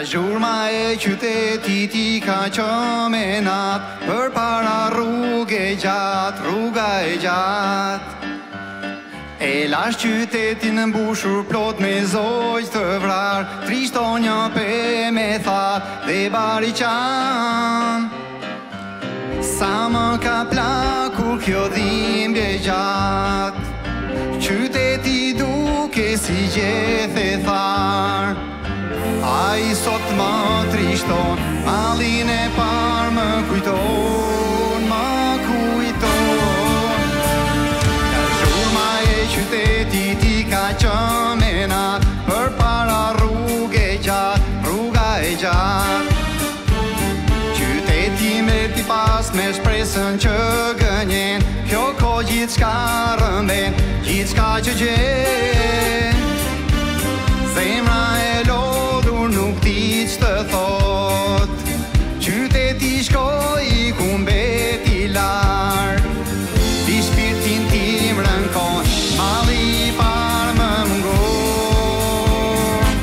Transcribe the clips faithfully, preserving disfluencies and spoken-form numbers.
zhurma e qytetit I ka qëmenat Për para rrugë e gjatë, rruga e gjatë E lash qytetin mbushur plot me zojtë të vrar Trishtonja pe me thatë dhe bariqan Sa më ka plakur kjo dhimbje gjatë Qyteti duke si gjethe tharë A I sot më trishton, malin e par më kujton, më kujton Ka zhurma e qytetit I ka qëmenat Për para rrugë e gjatë, rruga e gjatë Qyteti me ti pas me shpresën që gënjen Kjo ko gjithë shka rëmben, gjithë shka që gjen Zemra e lodhur nuk ti që të thot Qyteti shkoj ku mbeti lartë Ti shpirtin tim rënkon, malli I par më mungon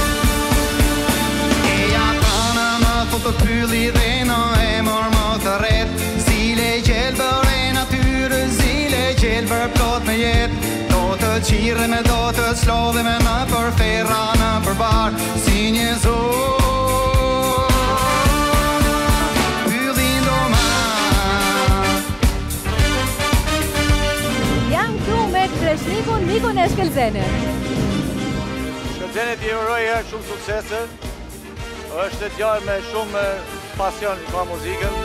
E ja prana më thot të pylli dhe në emër më të ret Zile gjelbër e natyre, zile gjelbër plot me jet Do të qire me do të slodhe me në për ferra në përbar Si një zor Pyllin do ma Jam këtu me Kreshnikun Nikun e Shkelzenit. Shkelzenit I uroj herë shumë suksese është djalë me shumë pasion I ka muzikën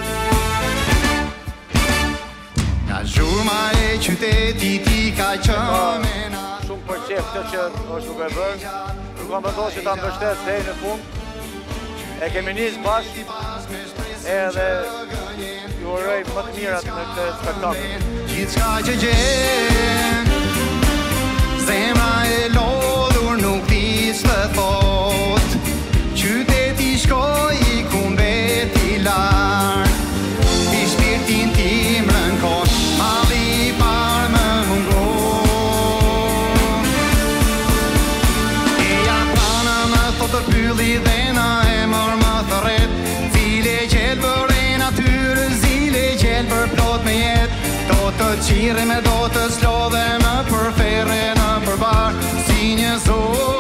Ka zhurma e qytetit I ka qëmenat Shumë për qef të që është duke bërë Nuk kam vendosur që ta mbështes deri në fund E kemi nisë bashkë Edhe ju uroj më të mirat në këtë spektakël Gjithçka që gjen Zemra e lodhur nuk di ç'të thot Qyteti shkoj ku mbeti lart Ti shpirtin tim rënkon Malli I par më mungon E ja prana më thot të pylli dhe në emër më thërret Zile gjelbër e natyre, zile gjelbër plot me jet Do të qire me do të slodhe më për ferre në përbar Si një zor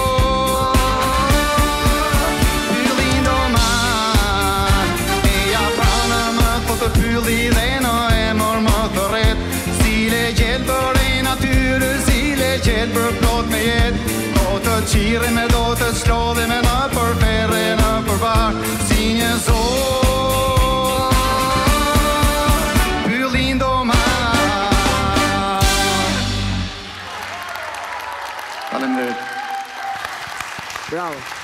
Pyllin do mar E ja prana më thot të pylli dhe në emër më thërret Zile gjelbër e natyre, zile gjelbër plot me jet Do të qire me do të slodhe me në për ferre në përbar Si një zor Pyllin do mar Faleminderit Bravo